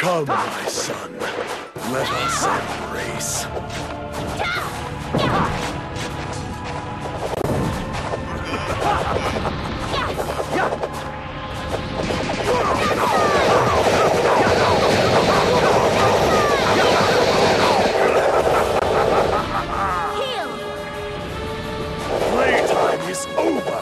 Come, my son. Let us embrace. Playtime is over.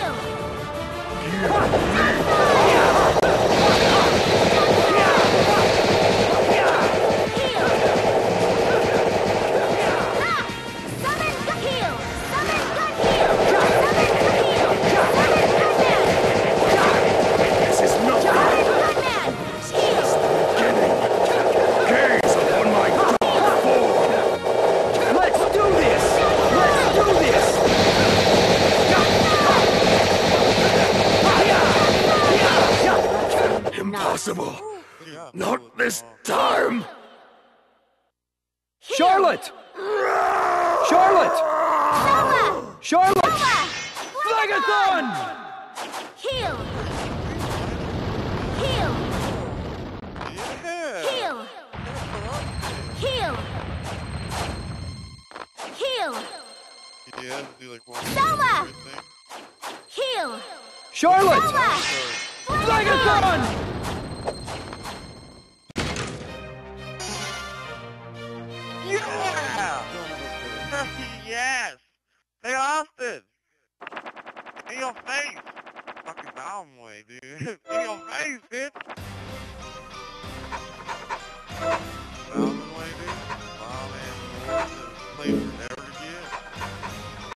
Impossible! Not this time! Charlotte! Charlotte! Charlotte! Phlegathon! Heal! Heal! Heal! Heal! Heal! Yeah, do like one. Selma! Heal! Charlotte! Selma! Phlegathon! Yeah! Yes! Hey, Austin! In your face! Fucking Valmanway, dude. In your face, bitch! Valmanway, dude. Valmanway, play for